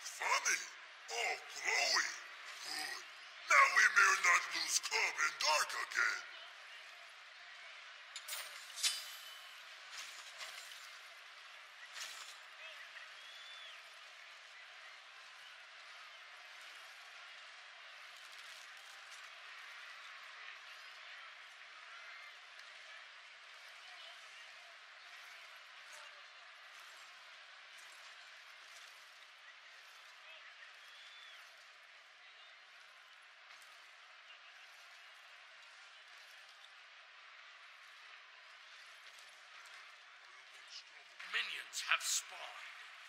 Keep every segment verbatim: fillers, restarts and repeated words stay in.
look funny. All glowy. Good. Now we may not lose Club and Dark again. Minions have spawned.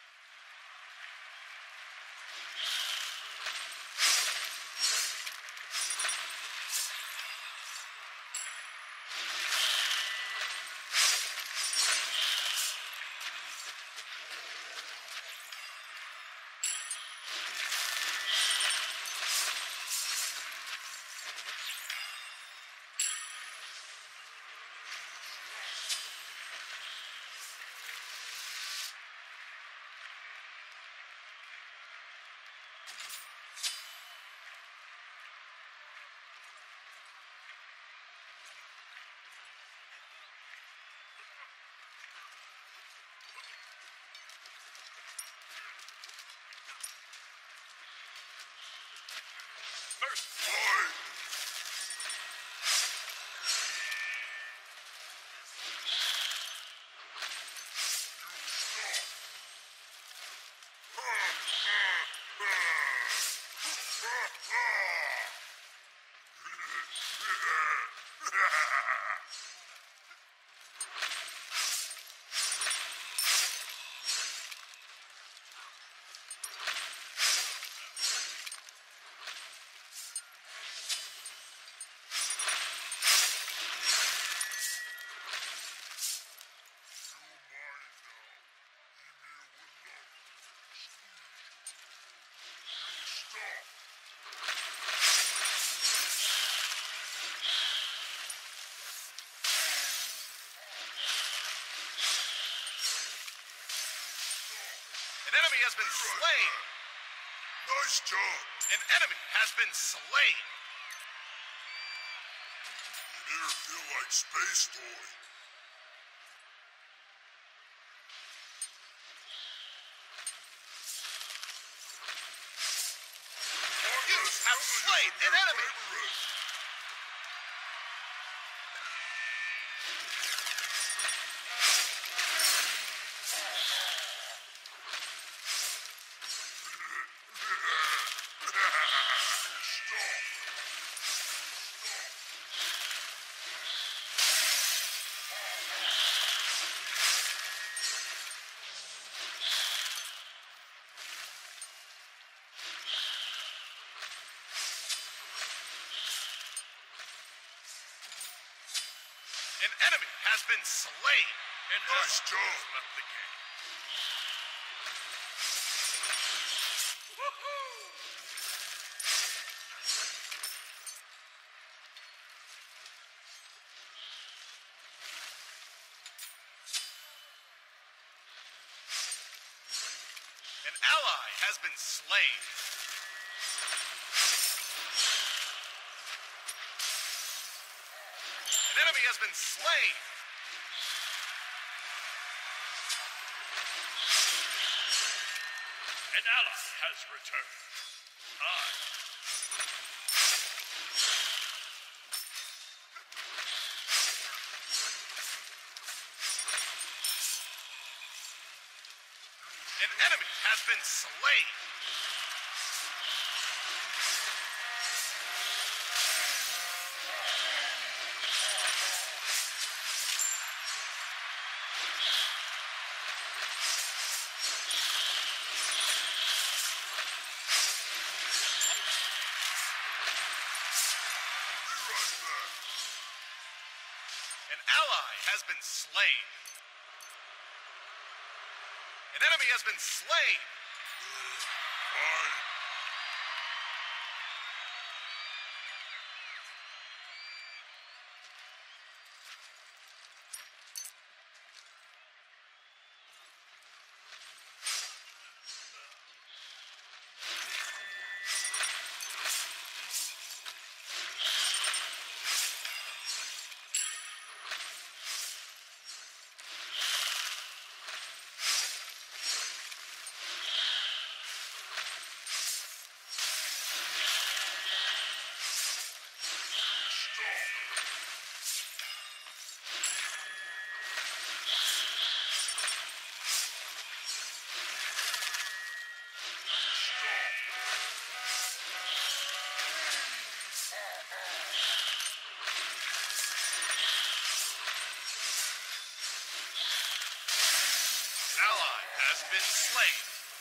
First Fight! An enemy has been slain. Nice job. An enemy has been slain. You never feel like Space Toy. You have slain an enemy. An enemy has been slain and Nice has job. left the game. Woohoo! An ally has been slain. An enemy has been slain. An ally has returned. I. An enemy has been slain. An ally has been slain. An enemy has been slain. Fine. been slain.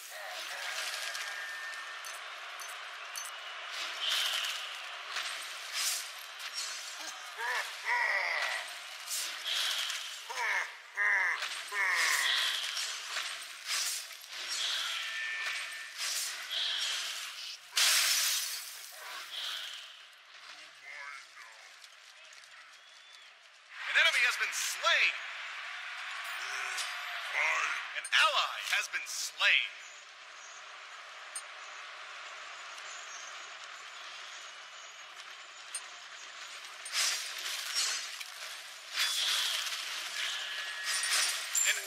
An enemy has been slain. An ally has been slain. An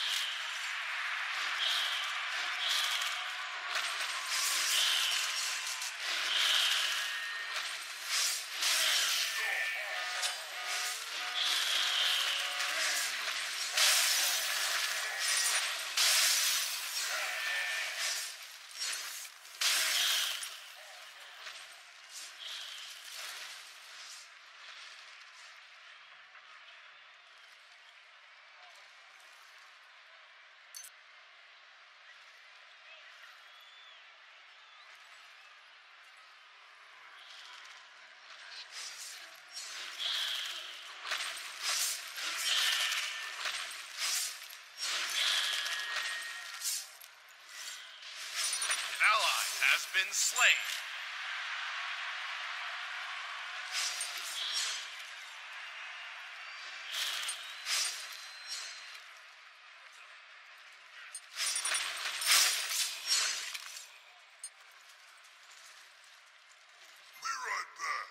ally has been slain. Be right back.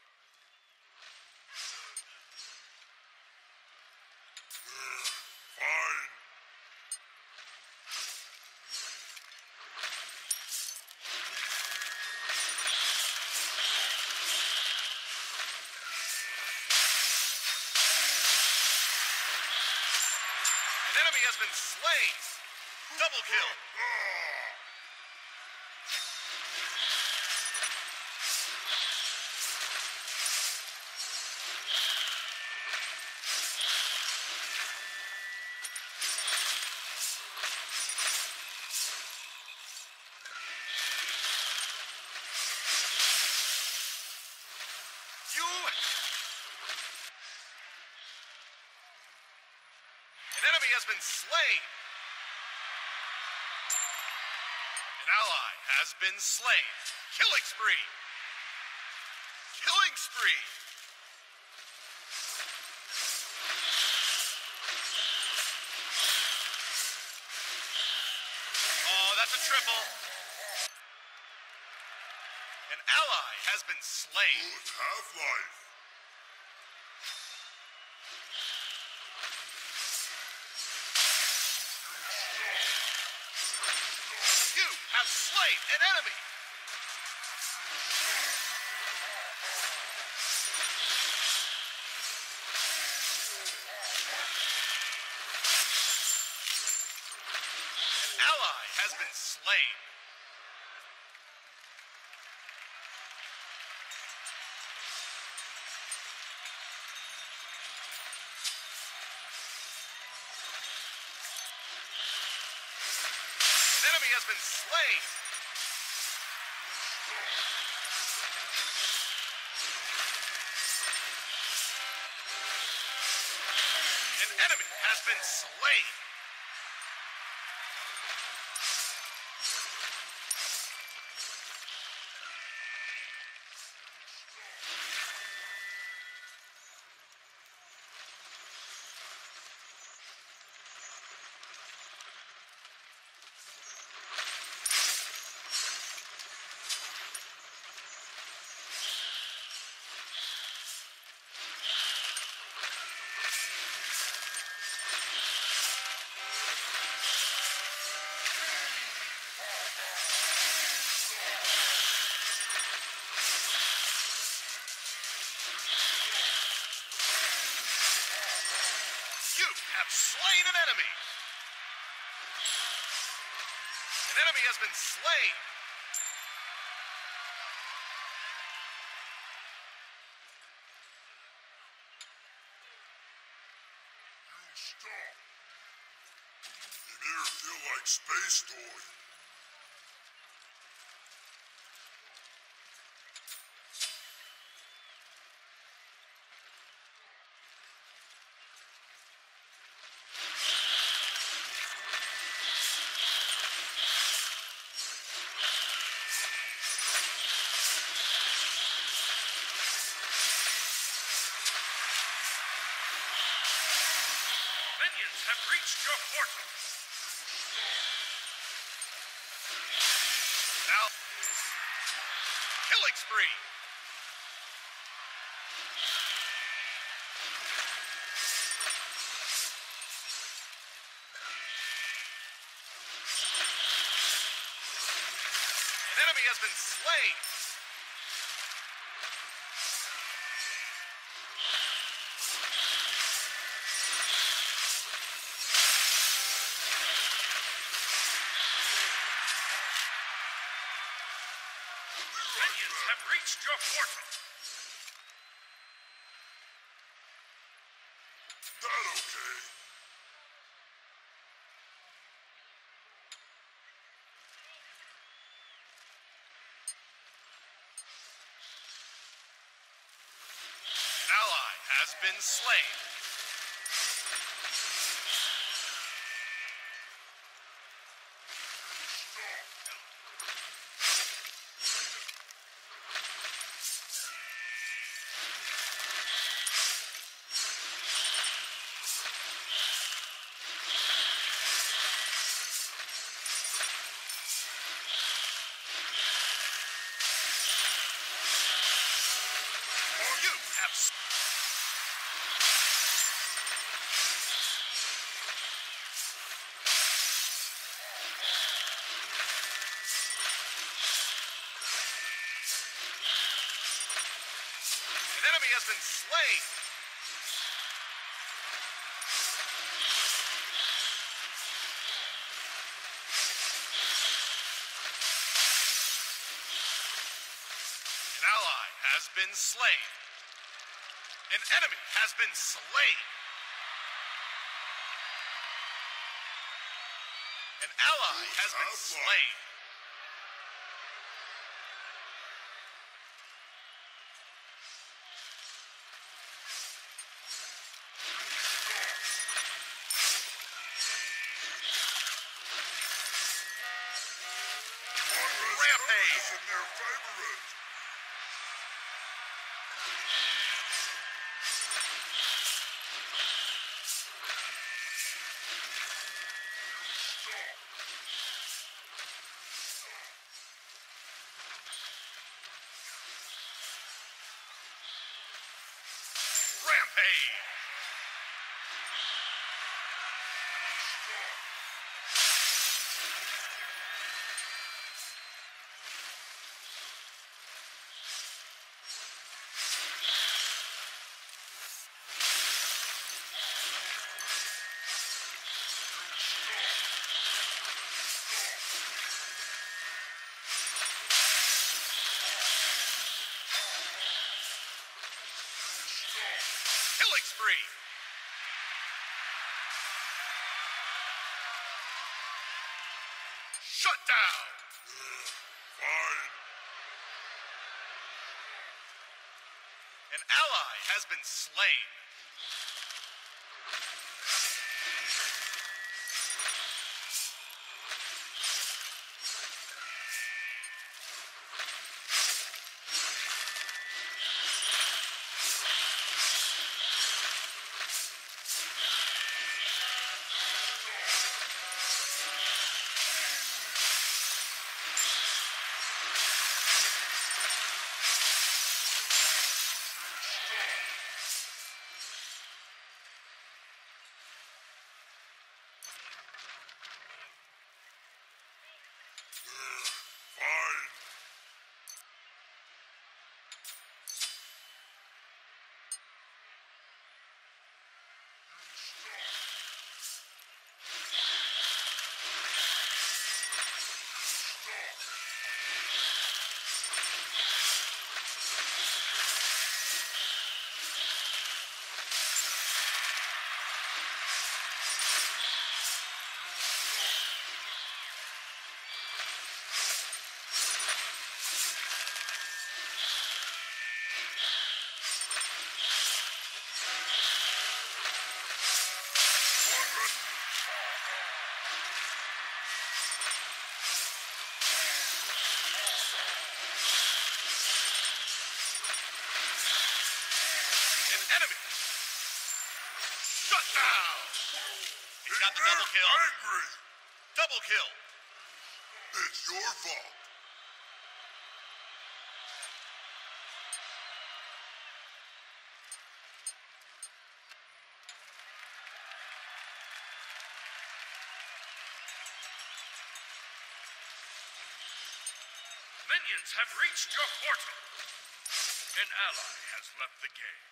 Uh, fine. An enemy has been slain. Double kill. You. An enemy has been slain. An ally has been slain. Killing spree. Killing spree. Oh, that's a triple. An ally has been slain. Oh, it's Half-Life. You have slain an enemy. An ally has been slain. An enemy has been slain. An enemy has been slain. You have slain an enemy. An enemy has been slain. You stop. In mirror feel like space toy. Minions have reached your portal. Now, killing spree. An enemy has been slain. Minions have reached your portal. That okay? An ally has been slain. You have s- An enemy has been slain. An ally has been slain. An enemy has been slain. An ally has been slain. Rampage. Isn't their favorite? Rampage. Killing spree. Shut down. Fine. An ally has been slain. Shut down! He's got the double kill. Angry! Double kill! It's your fault. Minions have reached your portal. An ally has left the game.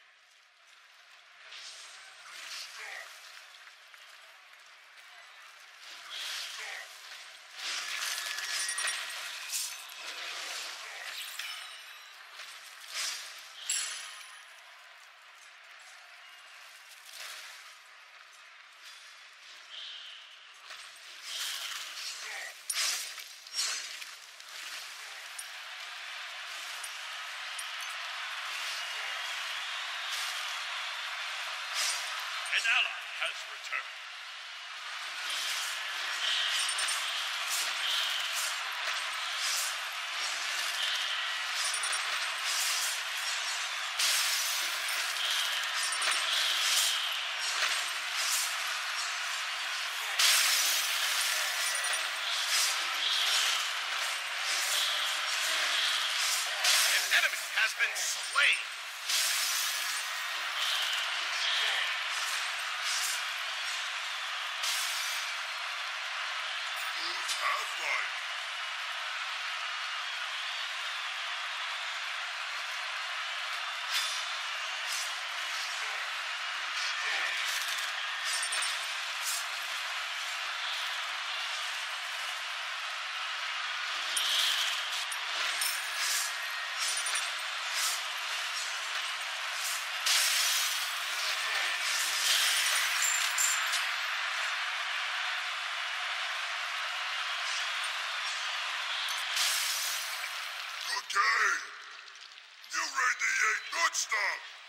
An ally has returned. An enemy has been slain. Half-Life. Good game. You radiate good stuff.